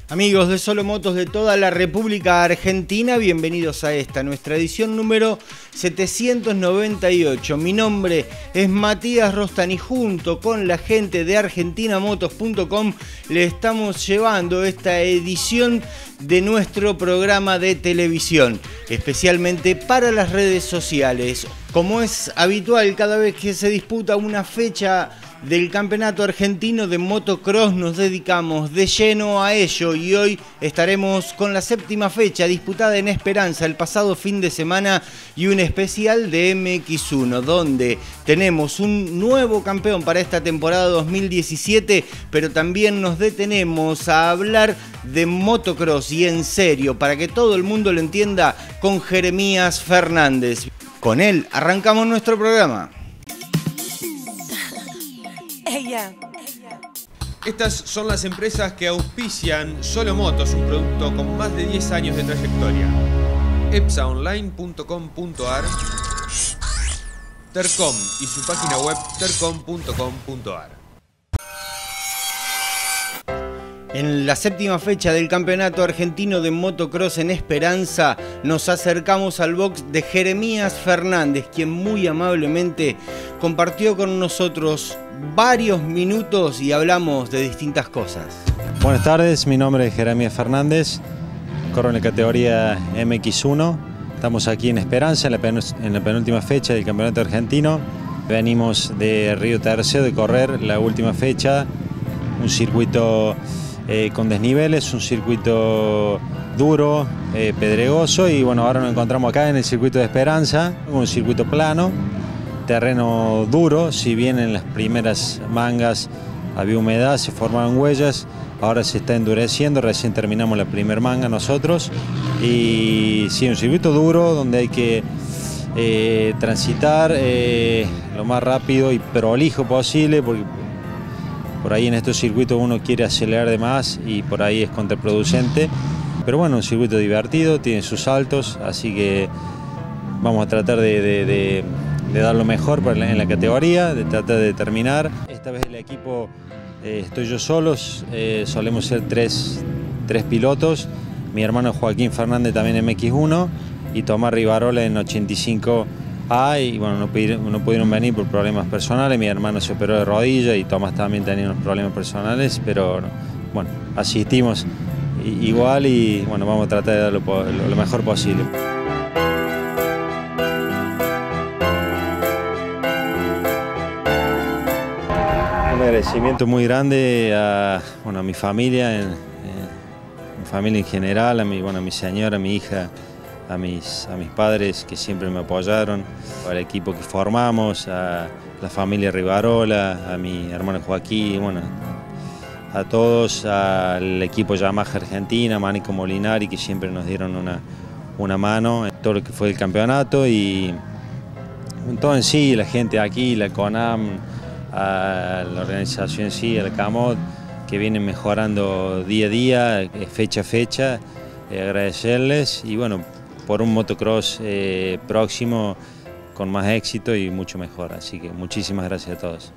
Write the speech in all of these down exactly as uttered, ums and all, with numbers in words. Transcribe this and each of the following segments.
Amigos de Solo Motos de toda la República Argentina, bienvenidos a esta, nuestra edición número setecientos noventa y ocho. Mi nombre es Matías Rostan y junto con la gente de argentina motos punto com le estamos llevando esta edición de nuestro programa de televisión, especialmente para las redes sociales. Como es habitual, cada vez que se disputa una fecha del Campeonato Argentino de Motocross nos dedicamos de lleno a ello y hoy estaremos con la séptima fecha disputada en Esperanza el pasado fin de semana y un especial de M X uno donde tenemos un nuevo campeón para esta temporada dos mil diecisiete, pero también nos detenemos a hablar de motocross y en serio, para que todo el mundo lo entienda, con Jeremías Fernández. Con él arrancamos nuestro programa. Estas son las empresas que auspician Solo Motos, un producto con más de diez años de trayectoria. epsa online punto com punto ar, Tercom y su página web tercom punto com punto ar. En la séptima fecha del Campeonato Argentino de Motocross en Esperanza nos acercamos al box de Jeremías Fernández, quien muy amablemente compartió con nosotros varios minutos y hablamos de distintas cosas. Buenas tardes, mi nombre es Jeremías Fernández, corro en la categoría M X uno. Estamos aquí en Esperanza, en la, pen en la penúltima fecha del Campeonato Argentino. Venimos de Río Tercero de correr la última fecha, un circuito Eh, con desniveles, un circuito duro, eh, pedregoso, y bueno, ahora nos encontramos acá en el circuito de Esperanza, un circuito plano, terreno duro. Si bien en las primeras mangas había humedad, se formaban huellas, ahora se está endureciendo, recién terminamos la primera manga nosotros, y sí, un circuito duro donde hay que eh, transitar eh, lo más rápido y prolijo posible, porque por ahí en estos circuitos uno quiere acelerar de más y por ahí es contraproducente. Pero bueno, un circuito divertido, tiene sus saltos, así que vamos a tratar de, de, de, de dar lo mejor en la categoría, de tratar de terminar. Esta vez el equipo eh, estoy yo solos, eh, solemos ser tres, tres pilotos. Mi hermano Joaquín Fernández también en M X uno y Tomás Rivarola en ochenta y cinco A, y bueno, no pudieron, no pudieron venir por problemas personales. Mi hermano se operó de rodilla y Tomás también tenía unos problemas personales, pero bueno, asistimos igual y bueno, vamos a tratar de dar lo, lo mejor posible. Un agradecimiento muy grande a, bueno, a mi familia, en, en, mi familia en general, a mi, bueno, a mi señora, a mi hija, A mis, a mis padres que siempre me apoyaron, al equipo que formamos, a la familia Rivarola, a mi hermano Joaquín, bueno, a todos, al equipo Yamaha Argentina, a Manico Molinari, que siempre nos dieron una, una mano en todo lo que fue el campeonato, y todo en sí, la gente aquí, la CONAM, a la organización en sí, el CAMOT, que vienen mejorando día a día, fecha a fecha, eh, agradecerles y bueno, por un motocross eh, próximo con más éxito y mucho mejor. Así que muchísimas gracias a todos.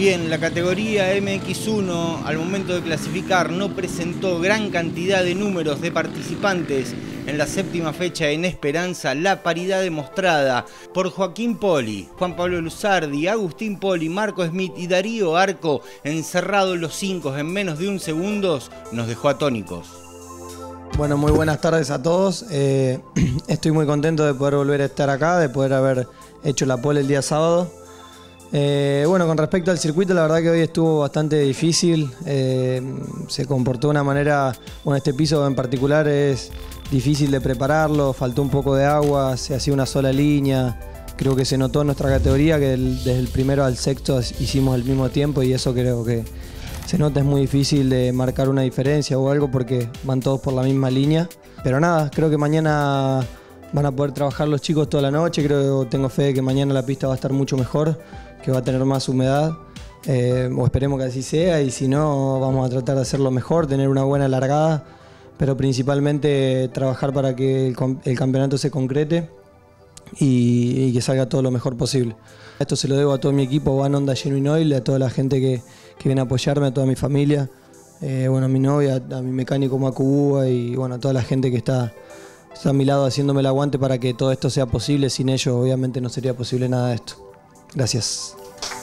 Bien, la categoría M X uno al momento de clasificar no presentó gran cantidad de números de participantes en la séptima fecha en Esperanza. La paridad demostrada por Joaquín Poli, Juan Pablo Luzardi, Agustín Poli, Marco Smith y Darío Arco, encerrados los cinco en menos de un segundo, nos dejó atónicos. Bueno, muy buenas tardes a todos. Eh, estoy muy contento de poder volver a estar acá, de poder haber hecho la pole el día sábado. Eh, bueno, con respecto al circuito, la verdad que hoy estuvo bastante difícil. Eh, se comportó de una manera, bueno, este piso en particular es difícil de prepararlo, faltó un poco de agua, se hacía una sola línea. Creo que se notó en nuestra categoría que el, desde el primero al sexto hicimos el mismo tiempo y eso creo que se nota, es muy difícil de marcar una diferencia o algo porque van todos por la misma línea. Pero nada, creo que mañana van a poder trabajar los chicos toda la noche. Creo, tengo fe de que mañana la pista va a estar mucho mejor, que va a tener más humedad, eh, o esperemos que así sea, y si no vamos a tratar de hacerlo mejor, tener una buena largada, pero principalmente trabajar para que el, el campeonato se concrete y, y que salga todo lo mejor posible. Esto se lo debo a todo mi equipo, Van Honda Genuine Oil, a toda la gente que, que viene a apoyarme, a toda mi familia, eh, bueno, a mi novia, a mi mecánico Macubúa y bueno, a toda la gente que está, está a mi lado haciéndome el aguante para que todo esto sea posible. Sin ellos obviamente no sería posible nada de esto. Gracias.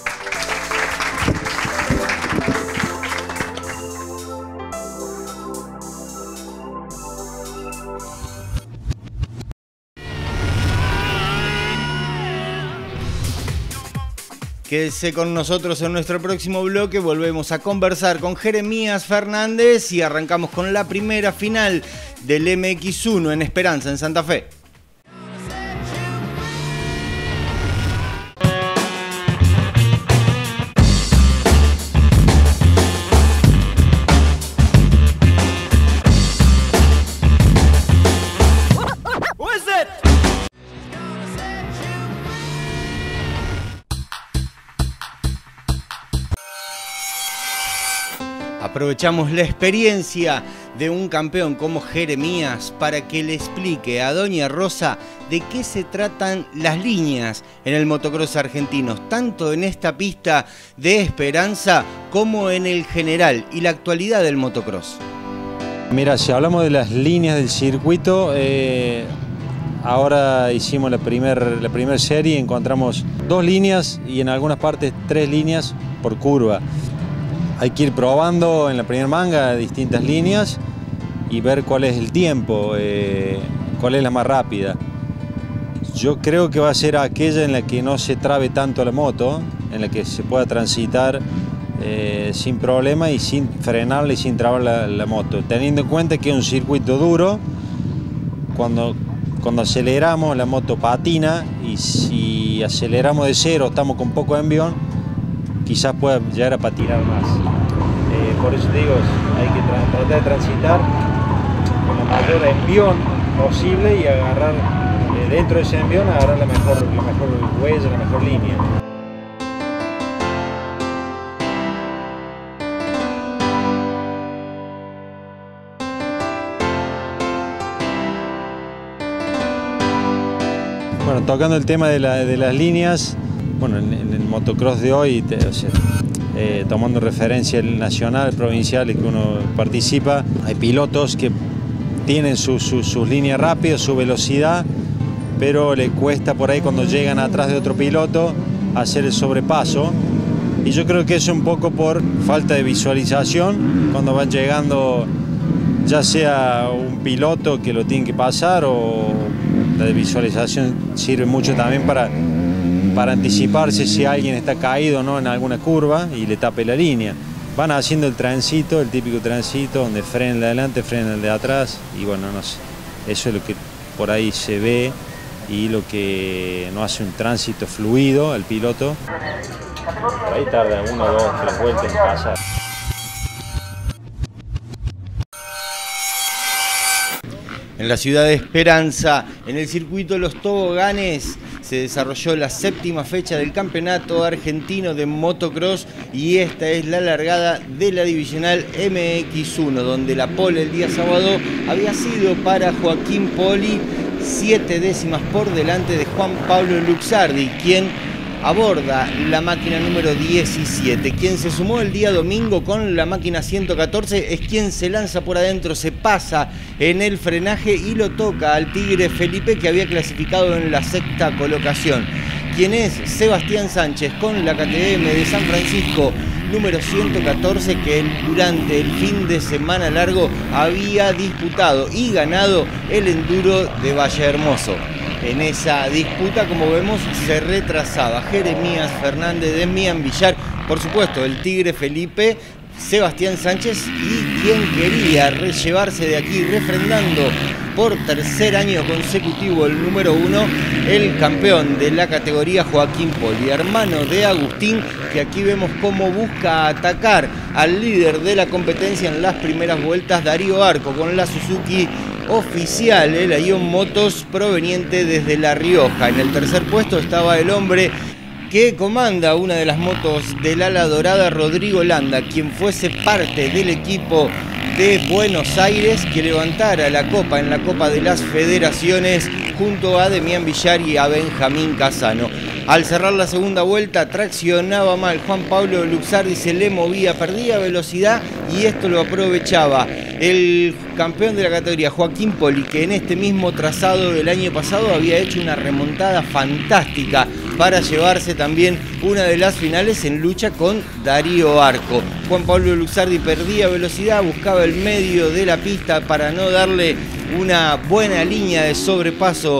Quédese con nosotros en nuestro próximo bloque. Volvemos a conversar con Jeremías Fernández y arrancamos con la primera final del M X uno en Esperanza, en Santa Fe. Aprovechamos la experiencia de un campeón como Jeremías para que le explique a Doña Rosa de qué se tratan las líneas en el motocross argentino, tanto en esta pista de Esperanza como en el general y la actualidad del motocross. Mira, si hablamos de las líneas del circuito, eh, ahora hicimos la primera la primer serie, encontramos dos líneas y en algunas partes tres líneas por curva. Hay que ir probando en la primera manga distintas líneas y ver cuál es el tiempo, eh, cuál es la más rápida. Yo creo que va a ser aquella en la que no se trabe tanto la moto, en la que se pueda transitar eh, sin problema y sin frenarle y sin trabar la, la moto. Teniendo en cuenta que es un circuito duro, cuando, cuando aceleramos la moto patina y si aceleramos de cero, estamos con poco envión, quizás pueda llegar a patinar más. Eh, por eso te digo, hay que tra tratar de transitar con la mayor envión posible y agarrar, eh, dentro de ese envión, agarrar la mejor, la mejor huella, la mejor línea. Bueno, tocando el tema de, la, de las líneas, bueno, en, en el motocross de hoy, te, o sea, eh, tomando referencia el nacional, provincial en que uno participa, hay pilotos que tienen sus su, su líneas rápidas, su velocidad, pero le cuesta por ahí cuando llegan atrás de otro piloto hacer el sobrepaso. Y yo creo que es un poco por falta de visualización cuando van llegando, ya sea un piloto que lo tiene que pasar o la de visualización sirve mucho también para para anticiparse si alguien está caído o no en alguna curva y le tape la línea. Van haciendo el tránsito, el típico tránsito, donde frena el de adelante, frena el de atrás, y bueno, no sé, eso es lo que por ahí se ve y lo que no hace un tránsito fluido al piloto. Por ahí tarda una, dos, tres vueltas en pasar. En la ciudad de Esperanza, en el circuito Los Toboganes, se desarrolló la séptima fecha del Campeonato Argentino de Motocross y esta es la largada de la divisional M X uno, donde la pole el día sábado había sido para Joaquín Poli, siete décimas por delante de Juan Pablo Luzardi, quien aborda la máquina número diecisiete. Quien se sumó el día domingo con la máquina ciento catorce es quien se lanza por adentro, se pasa en el frenaje y lo toca al Tigre Felipe, que había clasificado en la sexta colocación. Quien es Sebastián Sánchez con la K T M de San Francisco número ciento catorce, que durante el fin de semana largo había disputado y ganado el enduro de Valle Hermoso. En esa disputa, como vemos, se retrasaba Jeremías Fernández, Demián Villar, por supuesto el Tigre Felipe, Sebastián Sánchez y quien quería llevarse de aquí refrendando por tercer año consecutivo el número uno, el campeón de la categoría Joaquín Poli, hermano de Agustín, que aquí vemos cómo busca atacar al líder de la competencia en las primeras vueltas, Darío Arco, con la Suzuki oficial, el Aion Motos, proveniente desde La Rioja. En el tercer puesto estaba el hombre que comanda una de las motos del ala dorada, Rodrigo Landa, quien fuese parte del equipo de Buenos Aires que levantara la copa en la Copa de las Federaciones junto a Demián Villar y a Benjamín Casano. Al cerrar la segunda vuelta traccionaba mal Juan Pablo Luxardi, se le movía, perdía velocidad y esto lo aprovechaba el campeón de la categoría Joaquín Poli, que en este mismo trazado del año pasado había hecho una remontada fantástica para llevarse también una de las finales en lucha con Darío Arco. Juan Pablo Luxardi perdía velocidad, buscaba el medio de la pista para no darle una buena línea de sobrepaso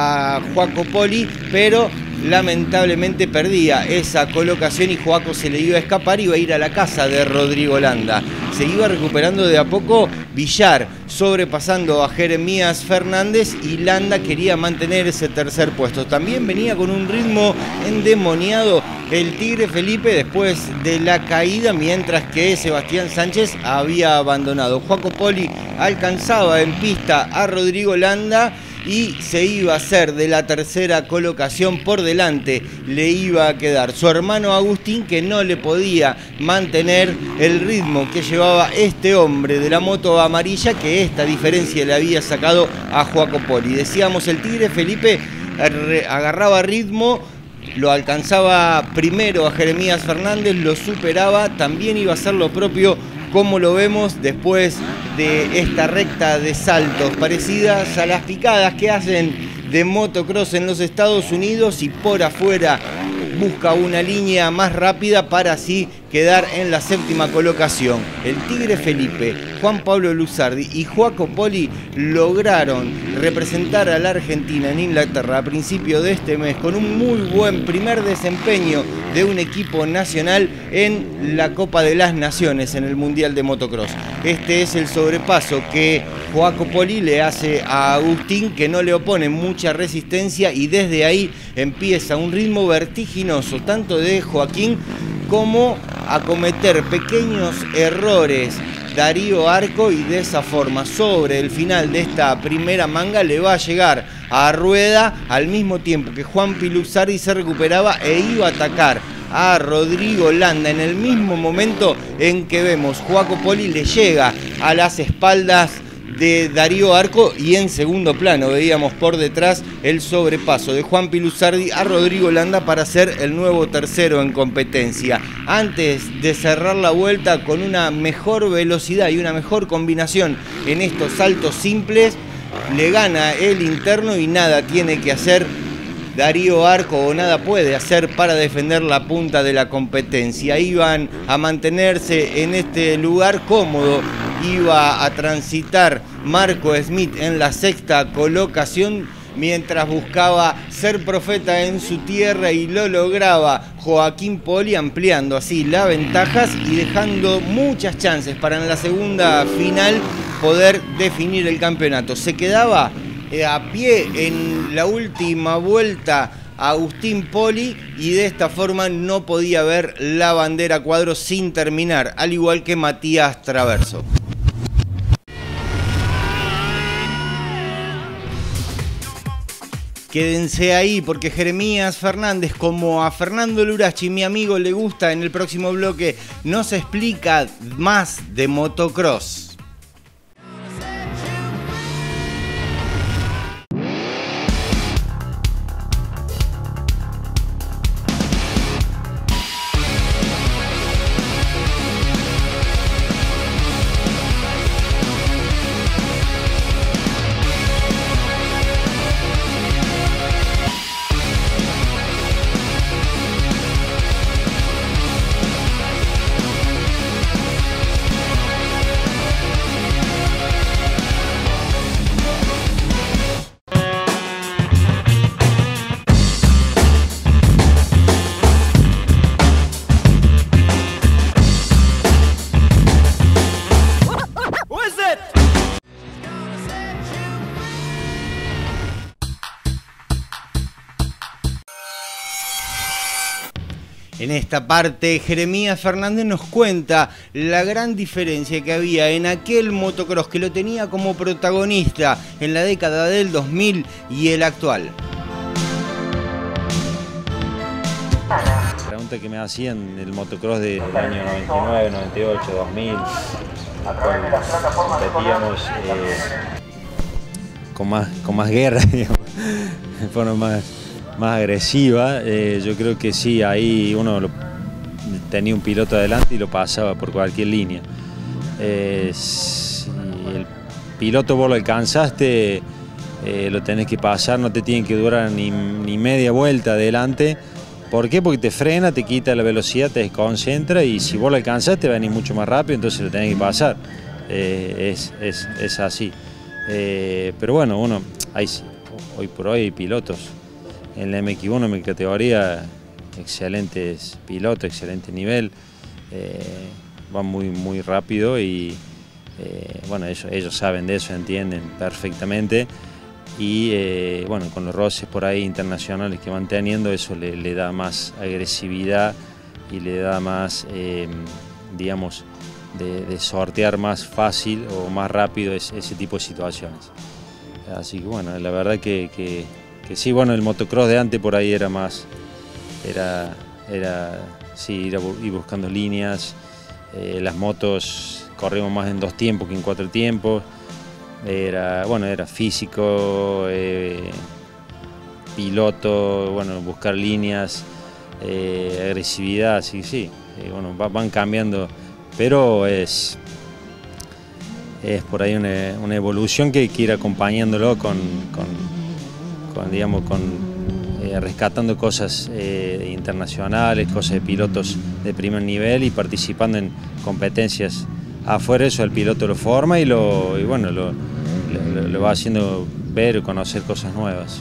a Joaco Poli, pero lamentablemente perdía esa colocación y Joaco se le iba a escapar y iba a ir a la casa de Rodrigo Landa. Se iba recuperando de a poco Villar, sobrepasando a Jeremías Fernández, y Landa quería mantener ese tercer puesto. También venía con un ritmo endemoniado el Tigre Felipe después de la caída, mientras que Sebastián Sánchez había abandonado. Joaco Poli alcanzaba en pista a Rodrigo Landa y se iba a hacer de la tercera colocación. Por delante le iba a quedar su hermano Agustín, que no le podía mantener el ritmo que llevaba este hombre de la moto amarilla, que esta diferencia le había sacado a Joaco Poli. Decíamos, el Tigre Felipe agarraba ritmo, lo alcanzaba primero a Jeremías Fernández, lo superaba, también iba a hacer lo propio, como lo vemos después de esta recta de saltos parecidas a las picadas que hacen de motocross en los Estados Unidos, y por afuera busca una línea más rápida para así quedar en la séptima colocación. El Tigre Felipe, Juan Pablo Luxardi y Joaco Poli lograron representar a la Argentina en Inglaterra a principio de este mes con un muy buen primer desempeño de un equipo nacional en la Copa de las Naciones en el Mundial de Motocross. Este es el sobrepaso que Joaco Poli le hace a Agustín, que no le opone mucha resistencia, y desde ahí empieza un ritmo vertiginoso tanto de Joaquín como a cometer pequeños errores Darío Arco, y de esa forma sobre el final de esta primera manga le va a llegar a Rueda al mismo tiempo que Juan Piluxardi se recuperaba e iba a atacar a Rodrigo Landa en el mismo momento en que vemos Joaco Poli le llega a las espaldas de Darío Arco, y en segundo plano veíamos por detrás el sobrepaso de Juan Piluxardi a Rodrigo Landa para ser el nuevo tercero en competencia. Antes de cerrar la vuelta con una mejor velocidad y una mejor combinación en estos saltos simples, le gana el interno y nada tiene que hacer Darío Arco, o nada puede hacer para defender la punta de la competencia. Iban a mantenerse en este lugar cómodo, iba a transitar Marco Smith en la sexta colocación, mientras buscaba ser profeta en su tierra, y lo lograba Joaquín Poli, ampliando así las ventajas y dejando muchas chances para en la segunda final poder definir el campeonato. Se quedaba a pie en la última vuelta Agustín Poli, y de esta forma no podía ver la bandera cuadro sin terminar, al igual que Matías Traverso. Quédense ahí porque Jeremías Fernández, como a Fernando Lurachi, mi amigo, le gusta, en el próximo bloque nos explica más de motocross. En esta parte, Jeremías Fernández nos cuenta la gran diferencia que había en aquel motocross que lo tenía como protagonista en la década del dos mil y el actual. La pregunta que me hacían del motocross del año noventa y nueve, noventa y ocho, dos mil, competíamos eh, con, más, con más guerra, digamos, de forma más... más agresiva. Eh, yo creo que sí, ahí uno lo, tenía un piloto adelante y lo pasaba por cualquier línea. Eh, si el piloto vos lo alcanzaste, eh, lo tenés que pasar, no te tienen que durar ni, ni media vuelta adelante. ¿Por qué? Porque te frena, te quita la velocidad, te desconcentra y si vos lo alcanzaste venís mucho más rápido, entonces lo tenés que pasar. Eh, es, es, es así. Eh, pero bueno, uno, hay, hoy por hoy hay pilotos en la M X uno, en mi categoría, excelentes pilotos, excelente nivel, eh, van muy, muy rápido y eh, bueno, ellos, ellos saben de eso, entienden perfectamente y eh, bueno, con los roces por ahí internacionales que van teniendo, eso le, le da más agresividad y le da más, eh, digamos, de, de sortear más fácil o más rápido ese, ese tipo de situaciones. Así que bueno, la verdad que, que Que sí, bueno, el motocross de antes por ahí era más, era, era sí, ir, a, ir buscando líneas, eh, las motos corrimos más en dos tiempos que en cuatro tiempos, era, bueno, era físico, eh, piloto, bueno, buscar líneas, eh, agresividad, sí, sí, eh, bueno, va, van cambiando, pero es, es por ahí una, una evolución que hay que ir acompañándolo con, con Con, digamos, con, eh, rescatando cosas eh, internacionales, cosas de pilotos de primer nivel y participando en competencias afuera. Eso el piloto lo forma y, lo, y bueno, lo, lo, lo va haciendo ver y conocer cosas nuevas.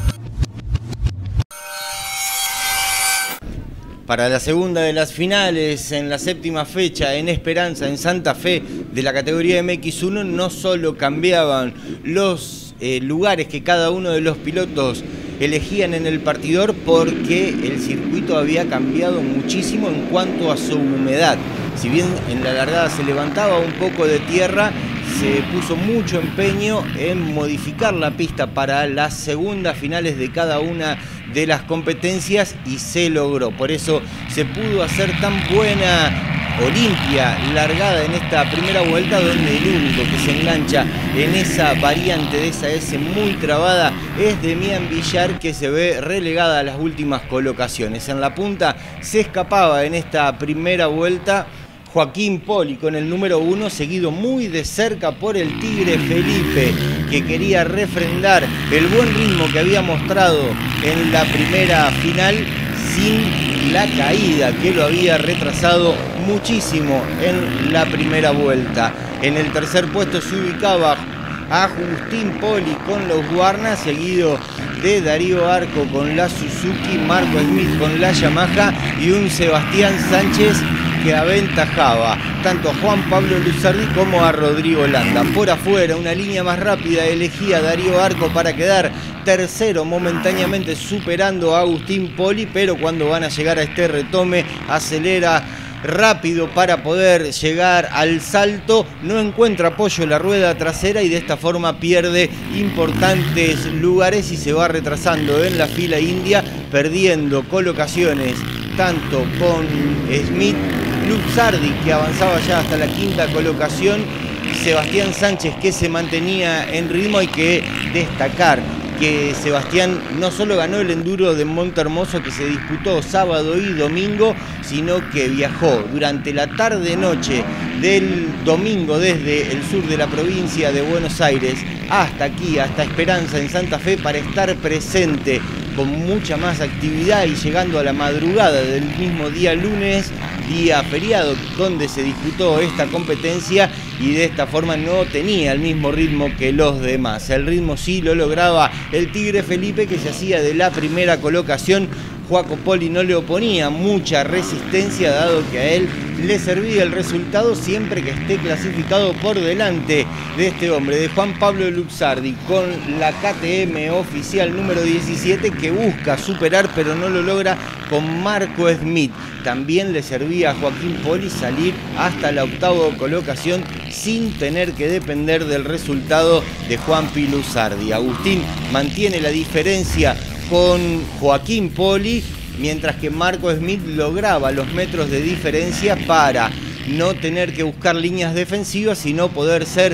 Para la segunda de las finales, en la séptima fecha, en Esperanza, en Santa Fe, de la categoría M X uno, no solo cambiaban los eh, lugares que cada uno de los pilotos elegían en el partidor, porque el circuito había cambiado muchísimo en cuanto a su humedad. Si bien en la largada se levantaba un poco de tierra, se puso mucho empeño en modificar la pista para las segundas finales de cada una de las competencias y se logró. Por eso se pudo hacer tan buena o limpia largada en esta primera vuelta, donde el único que se engancha en esa variante de esa S muy trabada es Demián Villar, que se ve relegada a las últimas colocaciones. En la punta se escapaba en esta primera vuelta Joaquín Poli con el número uno, seguido muy de cerca por el Tigre Felipe, que quería refrendar el buen ritmo que había mostrado en la primera final sin la caída que lo había retrasado muchísimo en la primera vuelta. En el tercer puesto se ubicaba Agustín Poli con los Guarna, seguido de Darío Arco con la Suzuki, Marco Smith con la Yamaha y un Sebastián Sánchez que aventajaba tanto a Juan Pablo Luzardi como a Rodrigo Landa. Por afuera, una línea más rápida elegía Darío Arco para quedar tercero, momentáneamente superando a Agustín Poli, pero cuando van a llegar a este retome acelera rápido para poder llegar al salto, no encuentra apoyo en la rueda trasera y de esta forma pierde importantes lugares y se va retrasando en la fila india, perdiendo colocaciones tanto con Smith, Luzardi, que avanzaba ya hasta la quinta colocación, y Sebastián Sánchez, que se mantenía en ritmo. Hay que destacar que Sebastián no solo ganó el enduro de Monte Hermoso, que se disputó sábado y domingo, sino que viajó durante la tarde-noche del domingo desde el sur de la provincia de Buenos Aires hasta aquí, hasta Esperanza en Santa Fe, para estar presente con mucha más actividad y llegando a la madrugada del mismo día lunes, día feriado, donde se disputó esta competencia, y de esta forma no tenía el mismo ritmo que los demás. El ritmo sí lo lograba el Tigre Felipe, que se hacía de la primera colocación Joaco Poli no le oponía mucha resistencia, dado que a él le servía el resultado siempre que esté clasificado por delante de este hombre, de Juan Pablo Luxardi, con la K T M oficial número diecisiete, que busca superar pero no lo logra con Marco Smith. También le servía a Joaquín Poli salir hasta la octava colocación sin tener que depender del resultado de Juan Pi Luxardi. Agustín mantiene la diferencia con Joaquín Poli, mientras que Marco Smith lograba los metros de diferencia para no tener que buscar líneas defensivas, sino poder ser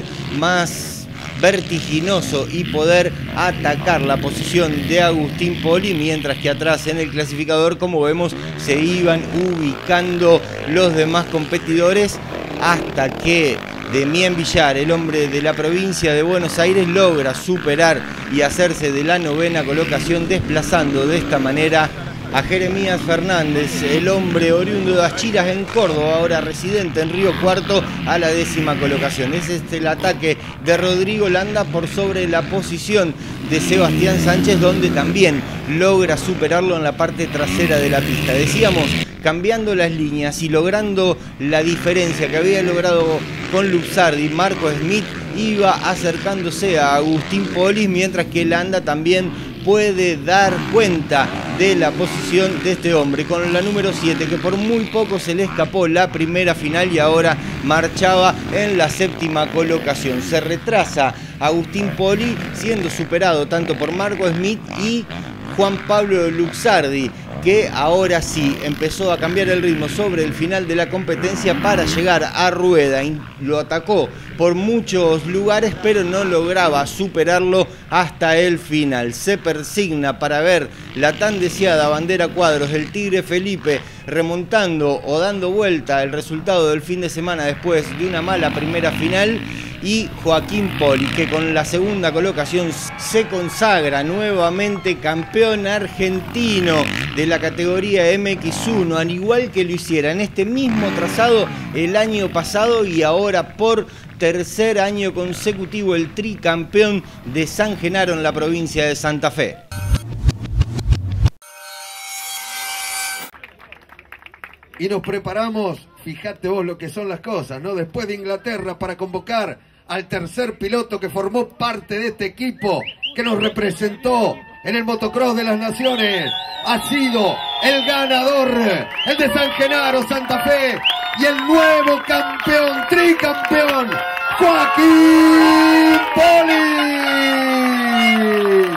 más vertiginoso y poder atacar la posición de Agustín Poli, mientras que atrás en el clasificador, como vemos, se iban ubicando los demás competidores, hasta que Demián Villar, el hombre de la provincia de Buenos Aires, logra superar y hacerse de la novena colocación, desplazando de esta manera a Jeremías Fernández, el hombre oriundo de Achiras en Córdoba, ahora residente en Río Cuarto, a la décima colocación. Es este el ataque de Rodrigo Landa por sobre la posición de Sebastián Sánchez, donde también logra superarlo en la parte trasera de la pista. Decíamos, cambiando las líneas y logrando la diferencia que había logrado con Luxardi, Marco Smith iba acercándose a Agustín Poli, mientras que Landa también puede dar cuenta de la posición de este hombre, con la número siete, que por muy poco se le escapó la primera final y ahora marchaba en la séptima colocación. Se retrasa Agustín Poli, siendo superado tanto por Marco Smith y Juan Pablo Luxardi, que ahora sí empezó a cambiar el ritmo sobre el final de la competencia para llegar a rueda. Lo atacó por muchos lugares, pero no lograba superarlo hasta el final. Se persigna para ver la tan deseada bandera cuadros del Tigre Felipe remontando o dando vuelta el resultado del fin de semana después de una mala primera final. Y Joaquín Poli, que con la segunda colocación se consagra nuevamente campeón argentino de la categoría M X uno, al igual que lo hiciera en este mismo trazado el año pasado, y ahora por tercer año consecutivo el tricampeón de San Genaro en la provincia de Santa Fe. Y nos preparamos, fíjate vos lo que son las cosas, ¿no? Después de Inglaterra, para convocar al tercer piloto que formó parte de este equipo, que nos representó en el motocross de las naciones. Ha sido el ganador, el de San Genaro, Santa Fe, y el nuevo campeón, tricampeón, Joaquín Poli.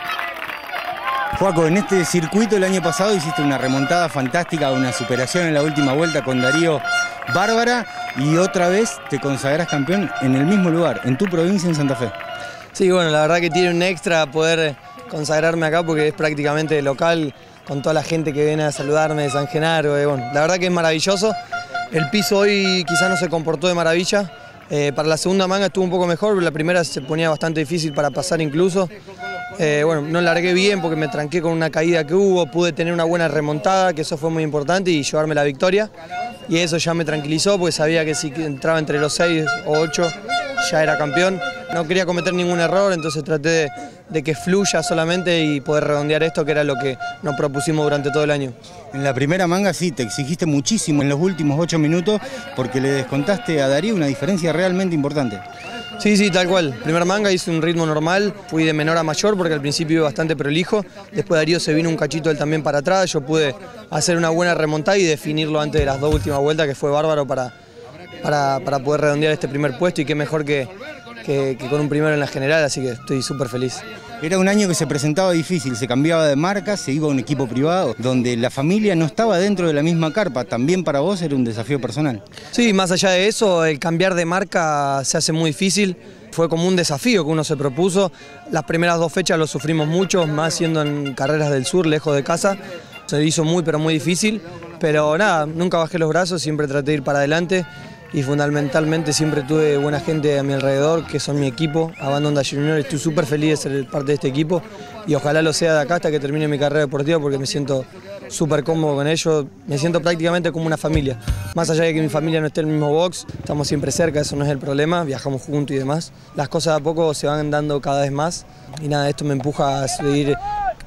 Joaco, en este circuito el año pasado hiciste una remontada fantástica, una superación en la última vuelta con Darío bárbara, y otra vez te consagras campeón en el mismo lugar, en tu provincia, en Santa Fe. Sí, bueno, la verdad que tiene un extra poder consagrarme acá, porque es prácticamente local, con toda la gente que viene a saludarme de San Genaro. Eh, bueno, la verdad que es maravilloso. El piso hoy quizás no se comportó de maravilla. Eh, para la segunda manga estuvo un poco mejor, pero la primera se ponía bastante difícil para pasar incluso. Eh, bueno, no largué bien porque me tranqué con una caída que hubo, pude tener una buena remontada, que eso fue muy importante, y llevarme la victoria. Y eso ya me tranquilizó, porque sabía que si entraba entre los seis o ocho ya era campeón. No quería cometer ningún error, entonces traté de, de que fluya solamente y poder redondear esto, que era lo que nos propusimos durante todo el año. En la primera manga sí, te exigiste muchísimo en los últimos ocho minutos, porque le descontaste a Darío una diferencia realmente importante. Sí, sí, tal cual. Primera manga hice un ritmo normal, fui de menor a mayor porque al principio iba bastante prolijo. Después Darío se vino un cachito él también para atrás, yo pude hacer una buena remontada y definirlo antes de las dos últimas vueltas, que fue bárbaro para, para, para poder redondear este primer puesto, y qué mejor que, que, que con un primero en la general, así que estoy súper feliz. Era un año que se presentaba difícil, se cambiaba de marca, se iba a un equipo privado, donde la familia no estaba dentro de la misma carpa. También para vos era un desafío personal. Sí, más allá de eso, el cambiar de marca se hace muy difícil. Fue como un desafío que uno se propuso. Las primeras dos fechas lo sufrimos mucho, más siendo en carreras del sur, lejos de casa. Se hizo muy, pero muy difícil. Pero nada, nunca bajé los brazos, siempre traté de ir para adelante. Y fundamentalmente siempre tuve buena gente a mi alrededor, que son mi equipo, Abandon Dash Junior. Estoy súper feliz de ser parte de este equipo y ojalá lo sea de acá hasta que termine mi carrera deportiva, porque me siento súper cómodo con ellos, me siento prácticamente como una familia. Más allá de que mi familia no esté en el mismo box, estamos siempre cerca, eso no es el problema, viajamos juntos y demás. Las cosas a poco se van dando cada vez más y nada, esto me empuja a seguir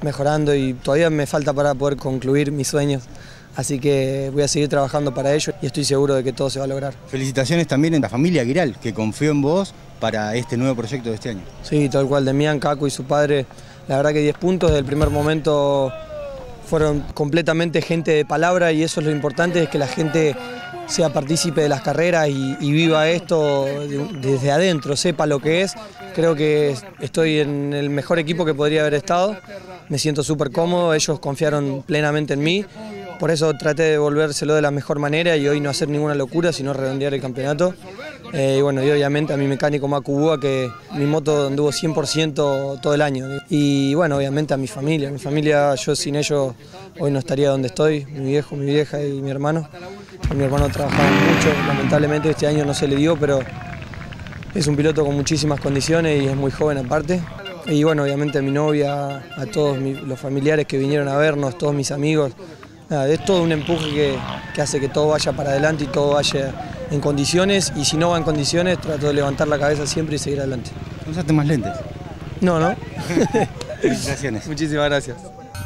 mejorando y todavía me falta para poder concluir mis sueños. Así que voy a seguir trabajando para ello y estoy seguro de que todo se va a lograr. Felicitaciones también a la familia Giral, que confió en vos para este nuevo proyecto de este año. Sí, tal cual, Demián, Caco y su padre, la verdad que diez puntos desde el primer momento fueron completamente gente de palabra y eso es lo importante, es que la gente sea partícipe de las carreras y, y viva esto de, desde adentro, sepa lo que es. Creo que estoy en el mejor equipo que podría haber estado, me siento súper cómodo, ellos confiaron plenamente en mí. Por eso traté de devolvérselo de la mejor manera y hoy no hacer ninguna locura, sino redondear el campeonato. Eh, y bueno, y obviamente a mi mecánico Macu Búa, que mi moto anduvo cien por ciento todo el año. Y bueno, obviamente a mi familia. Mi familia, yo sin ellos hoy no estaría donde estoy. Mi viejo, mi vieja y mi hermano. Mi hermano trabajaba mucho, lamentablemente este año no se le dio, pero es un piloto con muchísimas condiciones y es muy joven aparte. Y bueno, obviamente a mi novia, a todos mis, los familiares que vinieron a vernos, todos mis amigos. Nada, es todo un empuje que, que hace que todo vaya para adelante y todo vaya en condiciones, y si no va en condiciones trato de levantar la cabeza siempre y seguir adelante. ¿Usaste más lentes? No, ¿no? Felicitaciones. Muchísimas gracias.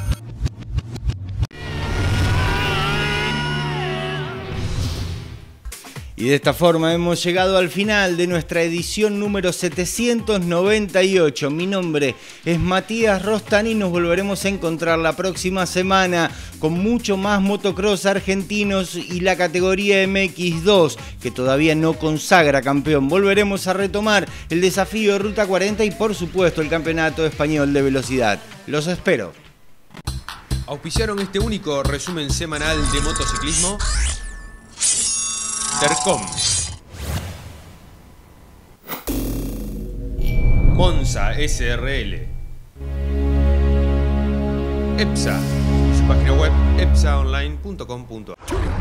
Y de esta forma hemos llegado al final de nuestra edición número setecientos noventa y ocho. Mi nombre es Matías Rostani y nos volveremos a encontrar la próxima semana con mucho más motocross argentinos y la categoría M X dos, que todavía no consagra campeón. Volveremos a retomar el desafío de Ruta cuarenta y por supuesto el Campeonato Español de Velocidad. Los espero. Auspiciaron este único resumen semanal de motociclismo Tercom, Monza S R L, EPSA, su página web epsa online punto com punto a r.